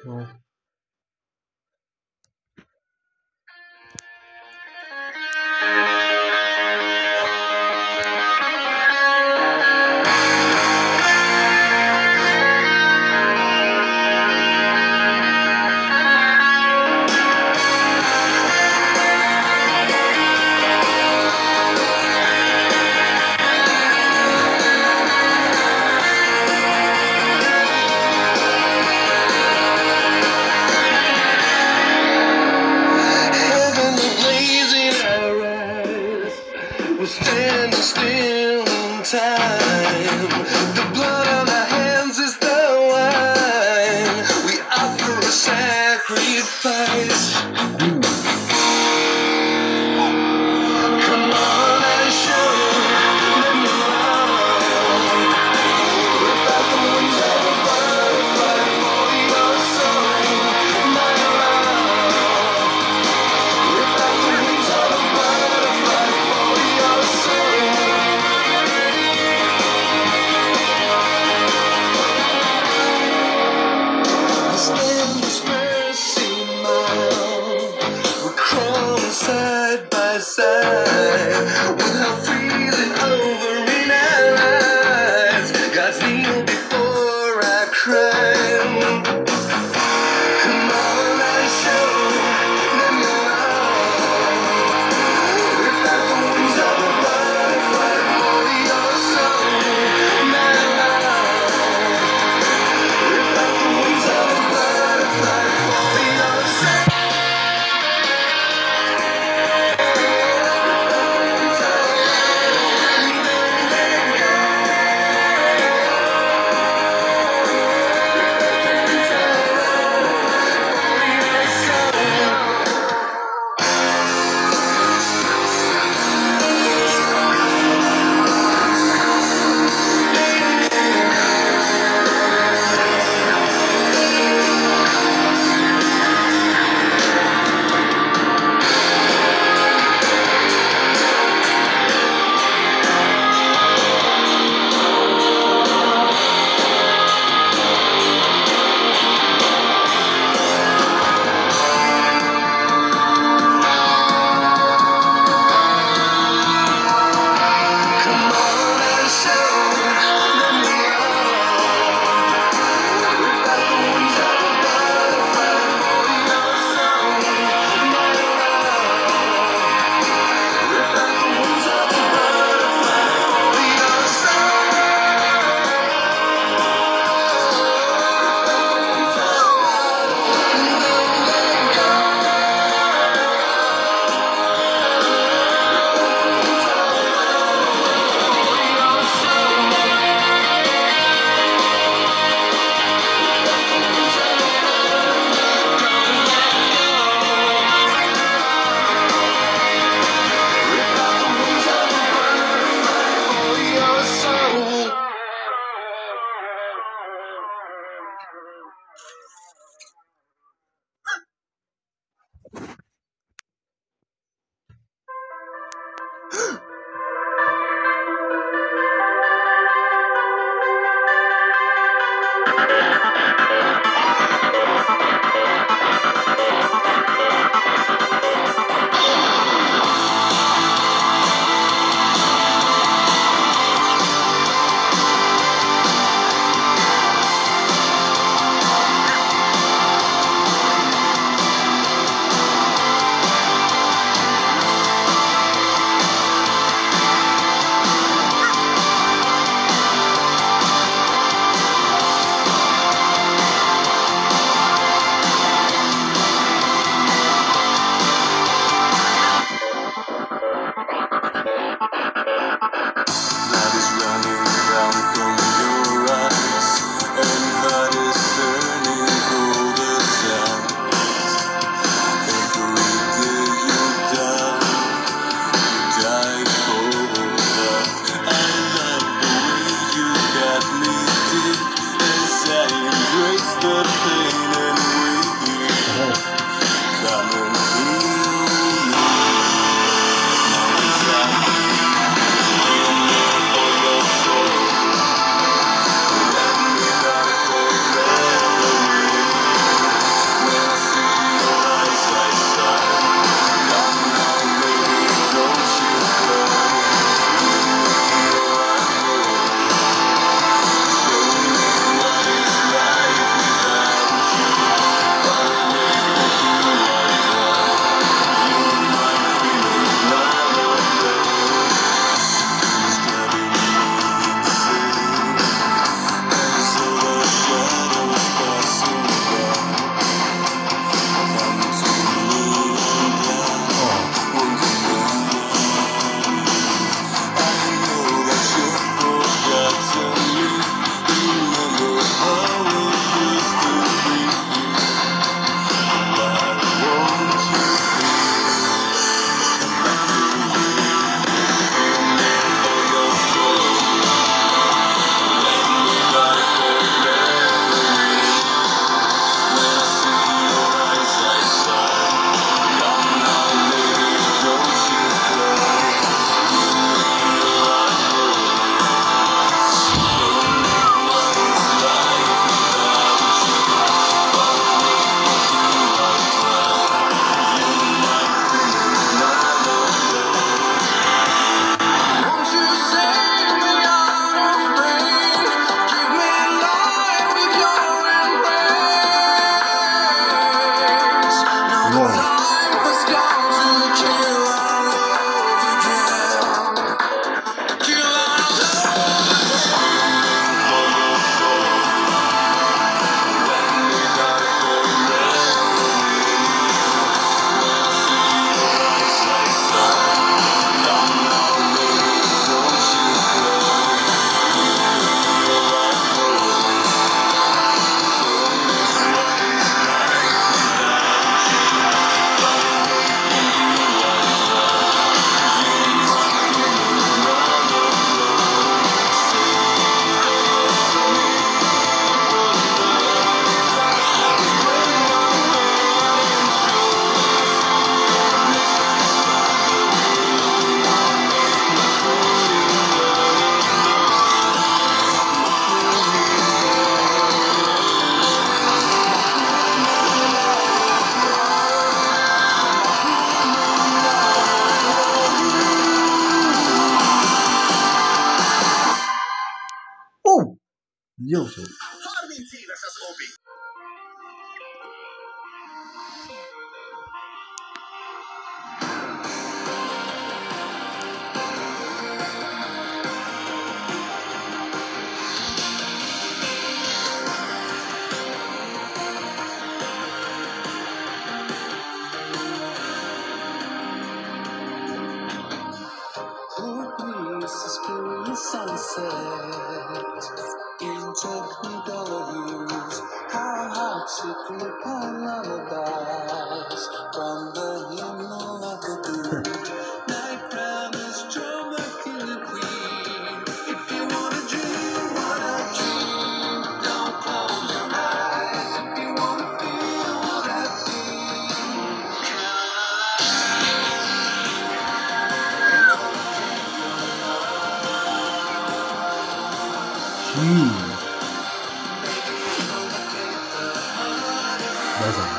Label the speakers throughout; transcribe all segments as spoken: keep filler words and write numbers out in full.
Speaker 1: Oh.
Speaker 2: Standing still in time. The blood on our hands is the wine. We offer a sacrifice. Come on and show them your love. Rip out the wings of a butterfly for your soul, my love. Rip out the wings of a butterfly for your soul. This endless mercy mile, we're crawling side by side with hell freezing over in our eyes. God's kneel before I cry. Come on and show them your love. Rip out the wings of a butterfly for your soul, my love. Rip out the wings of a butterfly for your soul. Come on and show them your love. Rip out the wings of a butterfly for your soul, my love. Rip out the wings of a butterfly for your soul. Blood is running down from your eyes, and blood is turning cold as ice. Every day you die, you die for love. I love the way you got me deep as I embrace the pain and weep. Come and heal me, my desire.
Speaker 1: Jó szó.
Speaker 3: harminc éves az Obi.
Speaker 2: Sunset in technicologies, how hearts clip on lullabies from the hymnal of the blue. Night crown is drummer killer queen. If you wanna dream what I dream, don't close your eyes. If you wanna feel what I
Speaker 1: Hmm. Bezony.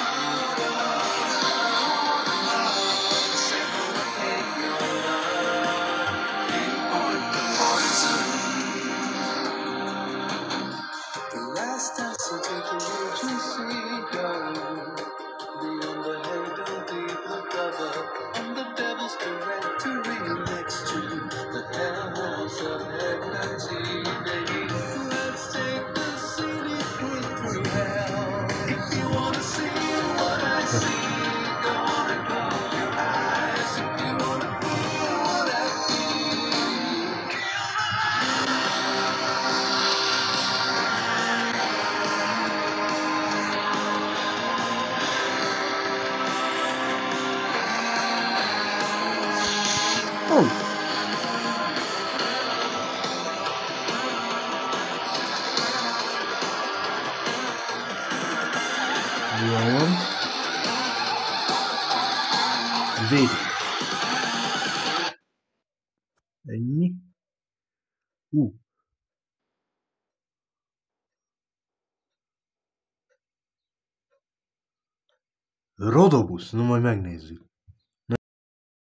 Speaker 2: The last time so take a look and see go beyond the head of the brother and the devil's directory next to the hellhouse of Hegnancy, baby. Let's take the city quick through hell. If you wanna see what I see, go on and close your eyes. If you wanna feel what I
Speaker 1: Oh. Jó van. Végig. Ennyi. Hú. Rodobusz, no majd megnézzük.